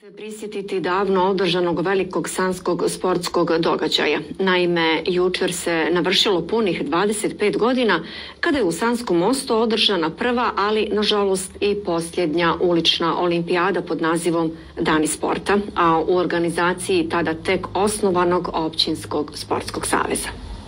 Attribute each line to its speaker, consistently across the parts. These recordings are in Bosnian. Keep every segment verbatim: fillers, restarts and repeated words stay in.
Speaker 1: Prisjetiti davno održanog velikog sanskog sportskog događaja. Naime, jučer se navršilo punih dvadeset pet godina kada je u Sanskom Mostu održana prva, ali nažalost i posljednja ulična olimpijada pod nazivom Dani sporta, a u organizaciji tada tek osnovanog Općinskog sportskog saveza.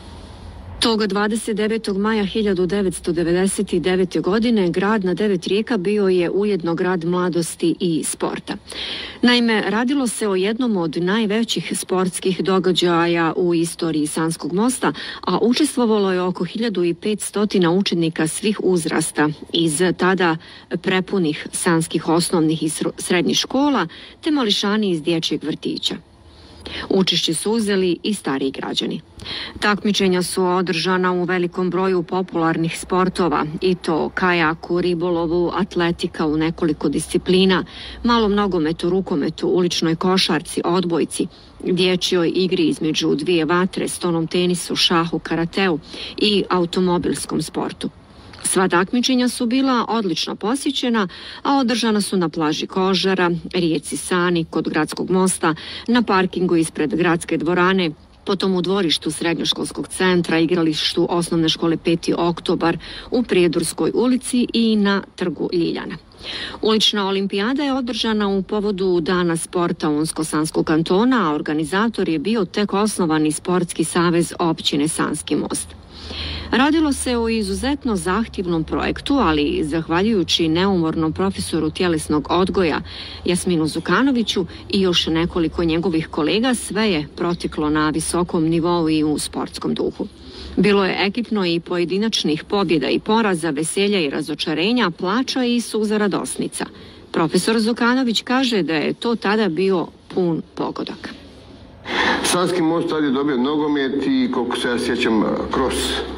Speaker 1: Tog dvadeset devetog maja hiljadu devetsto devedeset devete. godine grad na devet rijeka bio je ujedno grad mladosti i sporta. Naime, radilo se o jednom od najvećih sportskih događaja u istoriji Sanskog Mosta, a učestvovalo je oko hiljadu petsto učenika svih uzrasta iz tada prepunih sanskih osnovnih i srednjih škola te mališani iz dječjeg vrtića. Učešće su uzeli i stariji građani. Takmičenja su održana u velikom broju popularnih sportova, i to kajaku, ribolovu, atletika u nekoliko disciplina, malom nogometu, rukometu, uličnoj košarci, odbojci, dječjoj igri između dvije vatre, stonom tenisu, šahu, karateu i automobilskom sportu. Sva takmičenja su bila odlično posjećena, a održana su na plaži Kožara, rijeci Sani, kod Gradskog mosta, na parkingu ispred gradske dvorane, potom u dvorištu srednjoškolskog centra, igralištu osnovne škole peti oktobar, u Prijedorskoj ulici i na trgu Ljiljana. Ulična olimpijada je održana u povodu Dana sporta Unsko-Sanskog kantona, a organizator je bio tek osnovani Sportski savez općine Sanski Most. Radilo se o izuzetno zahtjevnom projektu, ali zahvaljujući neumornom profesoru tjelesnog odgoja Jasminu Zukanoviću i još nekoliko njegovih kolega, sve je proteklo na visokom nivou i u sportskom duhu. Bilo je ekipno i pojedinačnih pobjeda i poraza, veselja i razočarenja, plača i suza radosnica. Profesor Zukanović kaže da je to tada bio pun pogodak.
Speaker 2: Sanski Most tad je dobio nogomet i, koliko se ja sjećam, kros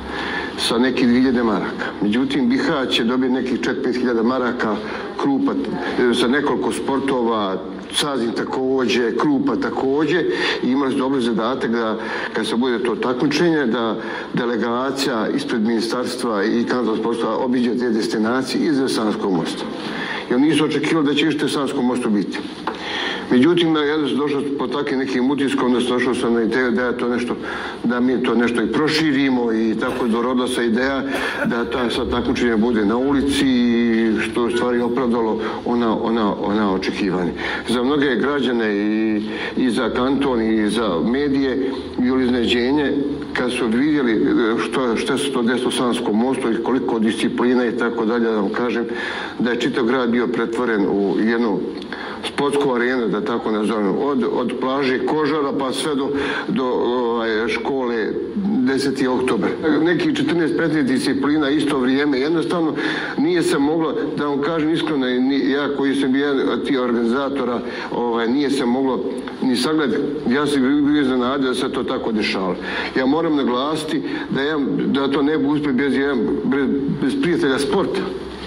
Speaker 2: sa nekih dvije hiljade maraka. Međutim, Bihać je dobio nekih četiri do pet hiljada maraka, Krupa sa nekoliko sportova, Sazin također, Krupa također, i imali su dobri zadatak da, kad se bude to takmičenje, da delegacija ispred ministarstva i kantonalnog sporta obiđe te destinacije iz Sanskog Mosta. Jer nisu očekivali da će ište u Sanskom Mostu biti. Međutim, ja sam došao po takvim nekim utiskom, da sam došao sam na ideju da, to nešto, da mi to nešto i proširimo, i tako je dorodila se ideja da ta sad takmičenje bude na ulici, što je u stvari opravdalo ona, ona, ona očekivanja. Za mnoge građane i, i za kanton i za medije bilo iznenađenje kad su vidjeli što, što se to desilo u Sanskom Mostu i koliko disciplina i tako dalje, da vam kažem da je čitav grad bio pretvoren u jednu sportsku arenu, da tako nazovem, od, od plaže Kožara pa sve do, do ovaj, škole deseti oktobar. Neki četrnaest petnaest disciplina isto vrijeme, jednostavno nije se moglo, da vam kažem iskreno, ja koji sam bio jedan od tih organizatora, ovaj, nije se moglo ni sagledati. Ja sam bio iznenadio da se to tako dešava. Ja moram naglasiti da, ja, da to ne bi uspio bez, bez, bez prijatelja sporta.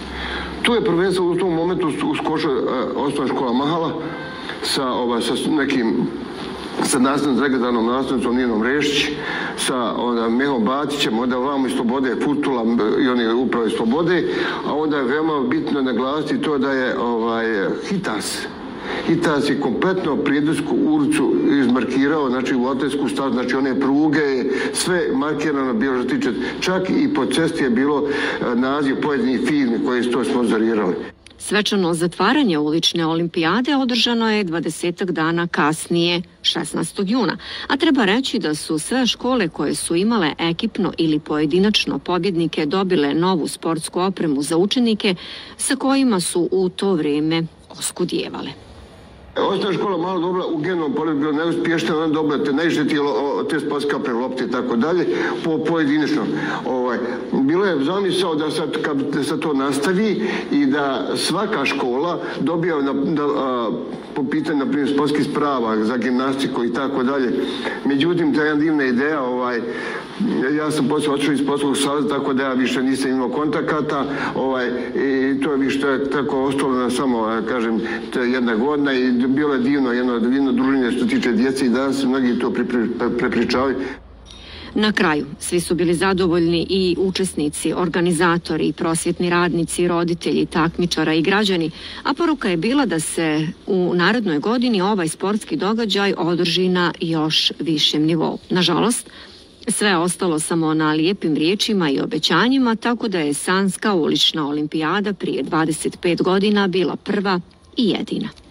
Speaker 2: Tu je prvenstveno u tom momentu uskočila osnovna škola Mahala sa, ova, sa nekim sa nastavnom, legendarnom nastavnicom Ninom Rešić, sa onda Mehom Batićem, onda vamo iz Slobode, Futula i oni upravo iz Slobode, a onda je veoma bitno naglasiti to da je ovaj, Hitas. Hitas je kompletno Prijedorsku ulicu izmarkirao, znači u atletsku stazu, znači one pruge, sve markirano bilo što tiče, čak i po cesti je bilo naziv pojedinih firmi koje su to sponzorirali.
Speaker 1: Svečano zatvaranje ulične olimpijade održano je dvadesetak dana kasnije, šesnaestog juna, a treba reći da su sve škole koje su imale ekipno ili pojedinačno pobjednike dobile novu sportsku opremu za učenike sa kojima su u to vrijeme oskudijevale.
Speaker 2: Osnovna škola malo dobila u generalnom pogledu, bilo neuspješna, ona dobila te najviše te sportske opreme, lopte i tako dalje, po pojedinačno. Ovaj, bilo je zamisao da sad, kad se to nastavi i da svaka škola dobija na, da, a, po pitanju, na primjer, sportskih sprava za gimnastiku i tako dalje. Međutim, ta je jedna divna ideja, ovaj, ja sam poslije otišao iz sportskog saveza, tako da ja više nisam imao kontakata, ovaj, i to je više tako ostalo na samo, kažem, jedna godina, i bilo je divno, jedno divno druženje što tiče djece, i danas mnogi to prepričavaju.
Speaker 1: Na kraju, svi su bili zadovoljni i učesnici, organizatori, prosvjetni radnici, roditelji, takmičara i građani, a poruka je bila da se u narednoj godini ovaj sportski događaj održi na još višem nivou. Nažalost, sve je ostalo samo na lijepim riječima i obećanjima, tako da je Sanska ulična olimpijada prije dvadeset pet godina bila prva i jedina.